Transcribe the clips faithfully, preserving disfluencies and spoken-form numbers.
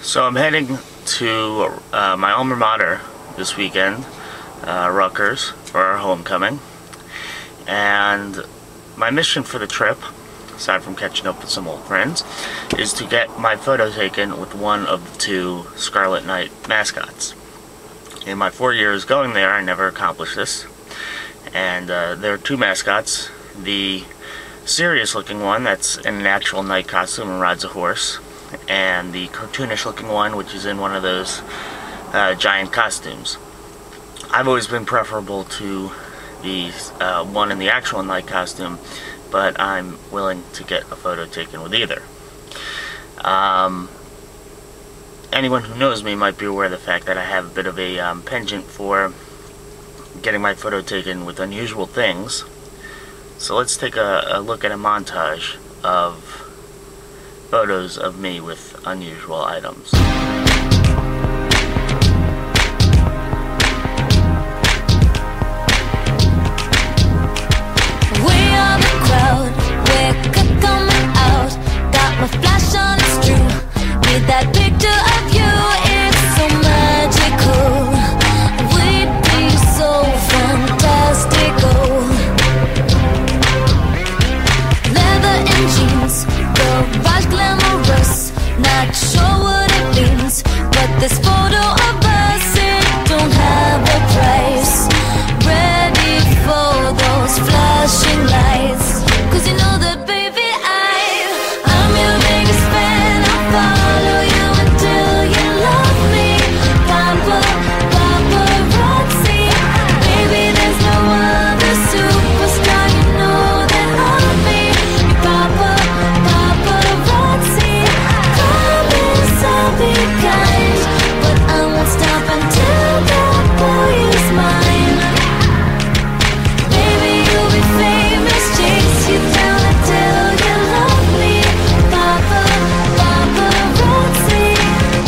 So I'm heading to uh, my alma mater this weekend, uh, Rutgers, for our homecoming. And my mission for the trip, aside from catching up with some old friends, is to get my photo taken with one of the two Scarlet Knight mascots. In my four years going there, I never accomplished this. And uh, there are two mascots. The serious looking one that's in an actual knight costume and rides a horse, and the cartoonish looking one which is in one of those uh, giant costumes. I've always been preferable to the uh, one in the actual knight costume, but I'm willing to get a photo taken with either. Um, anyone who knows me might be aware of the fact that I have a bit of a um, penchant for getting my photo taken with unusual things. So let's take a, a look at a montage of photos of me with unusual items. We are the crowd, we're coming out. Got my flash on, it's true. Need that picture of you, it's so magical. We'd be so fantastical. Leather and jeans, garage glamorous. Not sure what it means, but this photo of us, it don't have a price. Ready for those flashing lights, 'cause you know that baby I, I'm your biggest fan. I'll follow you until you love me. Papa, paparazzi, baby there's no other superstar, you know that I'll be your papa, paparazzi. Promise I'll be kind, but I won't stop until that boy is mine. Baby you'll be famous, chase you down until you love me. Papa, paparazzi.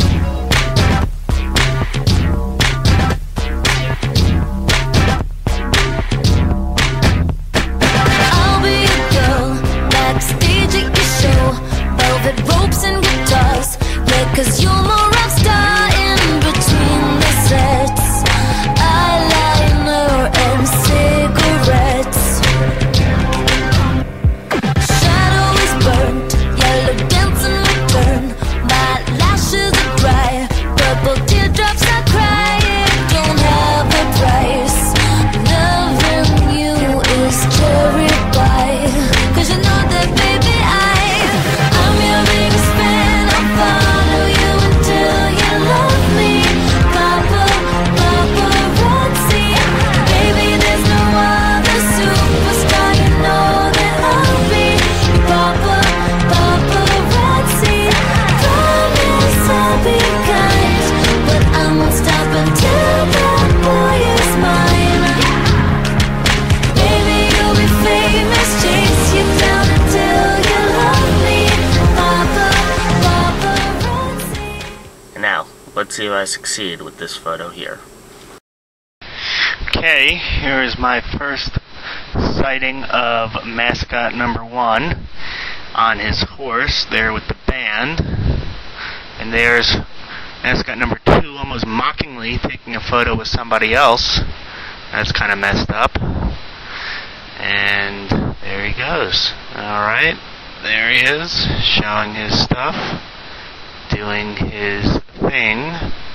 I'll be a girl, backstage at your show. Velvet ropes and guitars, yeah, 'cause you're more rock star in between the sets. Eyeliner and cigarettes. Shadow is burnt, yellow dancing return. My lashes are dry, purple teardrops I cry. It don't have a price. Loving you is cherry pie, 'cause you know that baby I, I'm your biggest fan. I'll follow you until you love me. Papa, paparazzi, baby there's no other superstar, you know that I'll be your papa, paparazzi. Promise I'll be kind, but I won't stop until that boy is mine. Baby you'll be famous, chase you down until you love me. Papa, paparazzi. And now, let's see if I succeed with this photo here. Okay, here is my first sighting of mascot number one on his horse there with the band. And there's mascot number two almost mockingly taking a photo with somebody else. That's kind of messed up. And there he goes. Alright, there he is, showing his stuff, doing his thing.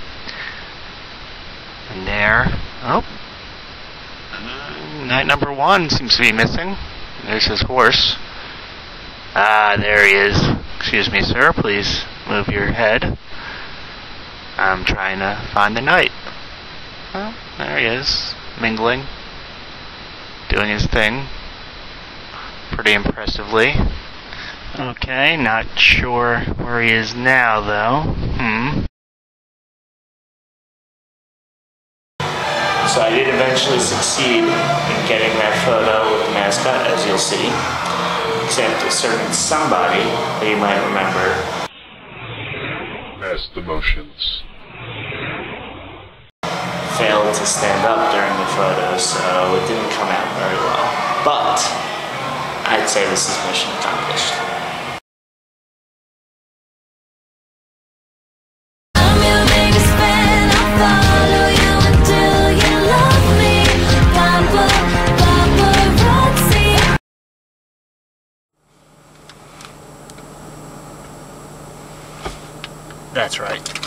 And there, oh, uh, knight number one seems to be missing. There's his horse. Ah, there he is. Excuse me, sir, please move your head. I'm trying to find the knight. Well, there he is, mingling, doing his thing, pretty impressively. Okay, not sure where he is now, though. Hmm. So I did eventually succeed in getting that photo with the mascot, as you'll see. Except a certain somebody that you might remember. Past emotions. Failed to stand up during the photo, so it didn't come out very well. But I'd say this is mission accomplished. That's right.